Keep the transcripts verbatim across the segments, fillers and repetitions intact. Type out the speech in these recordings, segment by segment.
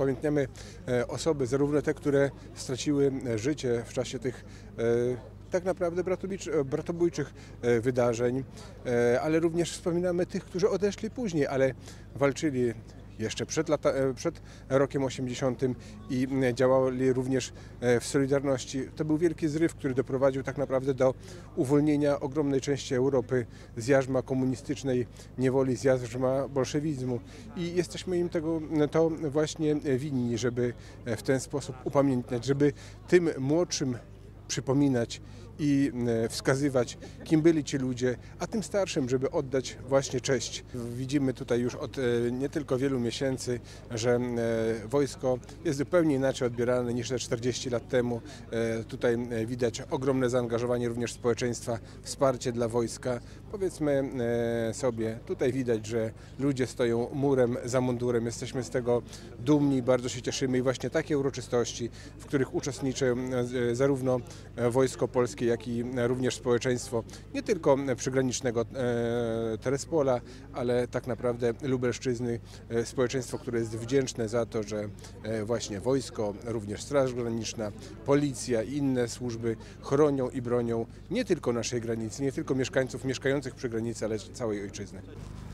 upamiętniamy osoby, zarówno te, które straciły życie w czasie tych tak naprawdę bratobójczych wydarzeń, ale również wspominamy tych, którzy odeszli później, ale walczyli jeszcze przed, lata, przed rokiem osiemdziesiątym i działali również w Solidarności. To był wielki zryw, który doprowadził tak naprawdę do uwolnienia ogromnej części Europy z jarzma komunistycznej niewoli, z jarzma bolszewizmu. I jesteśmy im tego to właśnie winni, żeby w ten sposób upamiętniać, żeby tym młodszym przypominać i wskazywać, kim byli ci ludzie, a tym starszym, żeby oddać właśnie cześć. Widzimy tutaj już od nie tylko wielu miesięcy, że wojsko jest zupełnie inaczej odbierane niż te czterdzieści lat temu. Tutaj widać ogromne zaangażowanie również społeczeństwa, wsparcie dla wojska. Powiedzmy sobie, tutaj widać, że ludzie stoją murem za mundurem. Jesteśmy z tego dumni, bardzo się cieszymy i właśnie takie uroczystości, w których uczestniczy zarówno Wojsko Polskie, jak i również społeczeństwo nie tylko przygranicznego Terespola, ale tak naprawdę Lubelszczyzny, społeczeństwo, które jest wdzięczne za to, że właśnie wojsko, również Straż Graniczna, policja i inne służby chronią i bronią nie tylko naszej granicy, nie tylko mieszkańców mieszkających przy granicy, ale całej ojczyzny.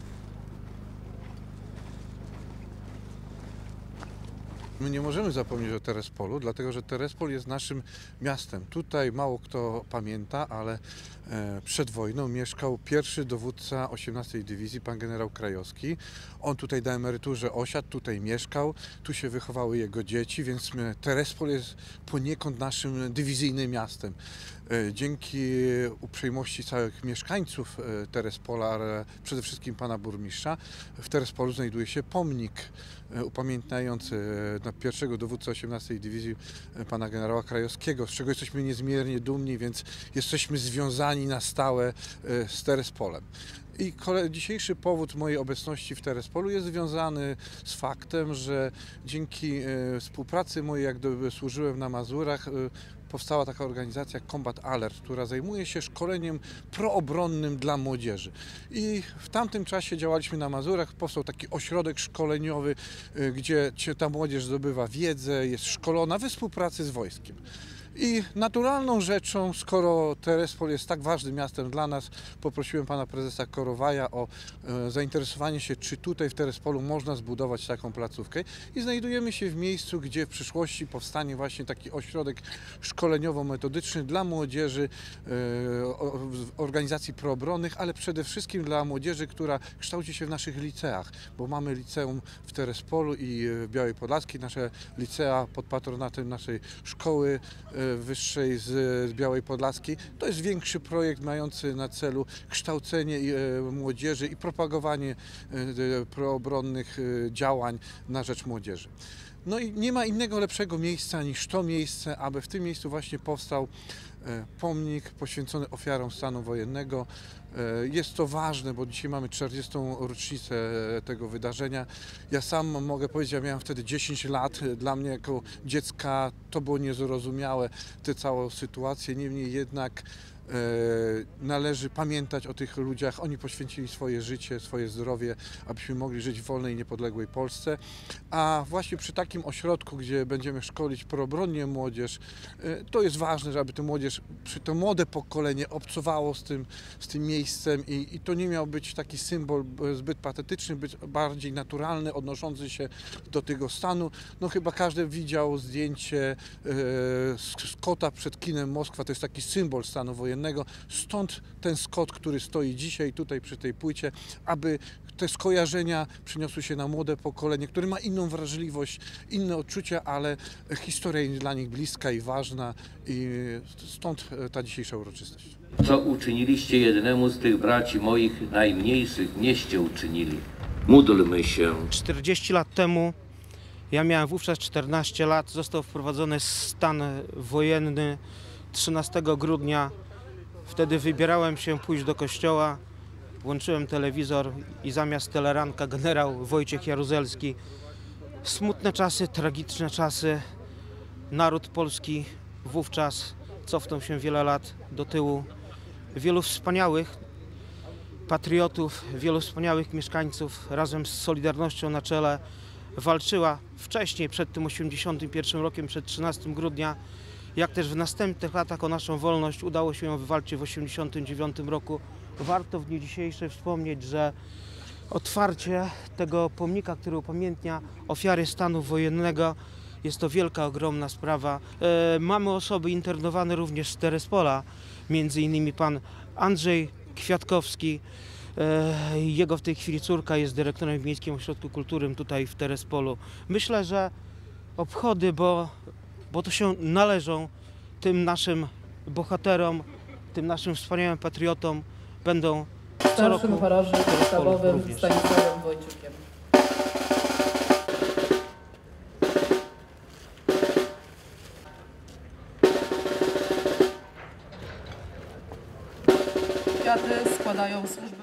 My nie możemy zapomnieć o Terespolu, dlatego że Terespol jest naszym miastem. Tutaj mało kto pamięta, ale przed wojną mieszkał pierwszy dowódca osiemnastej Dywizji, pan generał Krajowski. On tutaj na emeryturze osiadł, tutaj mieszkał, tu się wychowały jego dzieci, więc Terespol jest poniekąd naszym dywizyjnym miastem. Dzięki uprzejmości całych mieszkańców Terespola, ale przede wszystkim pana burmistrza, w Terespolu znajduje się pomnik upamiętniający pierwszego dowódcę osiemnastej Dywizji, pana generała Krajowskiego, z czego jesteśmy niezmiernie dumni, więc jesteśmy związani na stałe z Terespolem. I dzisiejszy powód mojej obecności w Terespolu jest związany z faktem, że dzięki współpracy mojej, jak gdyby służyłem na Mazurach, powstała taka organizacja Combat Alert, która zajmuje się szkoleniem proobronnym dla młodzieży. I w tamtym czasie działaliśmy na Mazurach, powstał taki ośrodek szkoleniowy, gdzie ta młodzież zdobywa wiedzę, jest szkolona we współpracy z wojskiem. I naturalną rzeczą, skoro Terespol jest tak ważnym miastem dla nas, poprosiłem pana prezesa Korowaja o e, zainteresowanie się, czy tutaj w Terespolu można zbudować taką placówkę. I znajdujemy się w miejscu, gdzie w przyszłości powstanie właśnie taki ośrodek szkoleniowo-metodyczny dla młodzieży, e, organizacji proobronnych, ale przede wszystkim dla młodzieży, która kształci się w naszych liceach, bo mamy liceum w Terespolu i w Białej Podlaskiej, nasze licea pod patronatem naszej szkoły wyższej z, z Białej Podlaskiej. To jest większy projekt mający na celu kształcenie e, młodzieży i propagowanie e, proobronnych e, działań na rzecz młodzieży. No i nie ma innego lepszego miejsca niż to miejsce, aby w tym miejscu właśnie powstał e, pomnik poświęcony ofiarom stanu wojennego. E, jest to ważne, bo dzisiaj mamy czterdziestą rocznicę tego wydarzenia. Ja sam mogę powiedzieć, ja miałem wtedy dziesięć lat. Dla mnie jako dziecka to było niezrozumiałe, tę całą sytuację. Niemniej jednak należy pamiętać o tych ludziach. Oni poświęcili swoje życie, swoje zdrowie, abyśmy mogli żyć w wolnej, niepodległej Polsce. A właśnie przy takim ośrodku, gdzie będziemy szkolić proobronnie młodzież, to jest ważne, żeby tę młodzież, to młode pokolenie obcowało z tym, z tym miejscem i, i to nie miał być taki symbol zbyt patetyczny, być bardziej naturalny, odnoszący się do tego stanu. No chyba każdy widział zdjęcie Scotta przed kinem Moskwa, to jest taki symbol stanu wojennego. Stąd ten Scott, który stoi dzisiaj tutaj przy tej płycie, aby te skojarzenia przyniosły się na młode pokolenie, które ma inną wrażliwość, inne odczucia, ale historia jest dla nich bliska i ważna i stąd ta dzisiejsza uroczystość. Co uczyniliście jednemu z tych braci moich najmniejszych, nieście uczynili. Módlmy się. czterdzieści lat temu, ja miałem wówczas czternaście lat, został wprowadzony stan wojenny trzynastego grudnia. Wtedy wybierałem się pójść do kościoła, włączyłem telewizor i zamiast teleranka generał Wojciech Jaruzelski. Smutne czasy, tragiczne czasy. Naród polski wówczas cofnął się wiele lat do tyłu. Wielu wspaniałych patriotów, wielu wspaniałych mieszkańców razem z Solidarnością na czele walczyła wcześniej, przed tym osiemdziesiątym pierwszym rokiem, przed trzynastego grudnia, jak też w następnych latach o naszą wolność udało się ją wywalczyć w osiemdziesiątym dziewiątym roku. Warto w dniu dzisiejszym wspomnieć, że otwarcie tego pomnika, który upamiętnia ofiary stanu wojennego, jest to wielka, ogromna sprawa. E, mamy osoby internowane również z Terespola, między innymi pan Andrzej Kwiatkowski. E, jego w tej chwili córka jest dyrektorem w Miejskim Ośrodku Kultury tutaj w Terespolu. Myślę, że obchody, bo, bo to się należą tym naszym bohaterom, tym naszym wspaniałym patriotom, będą co Starszym roku chorążym w Terespolu podstawowym również. Stanisławem Wojciukiem. Kwiaty składają służby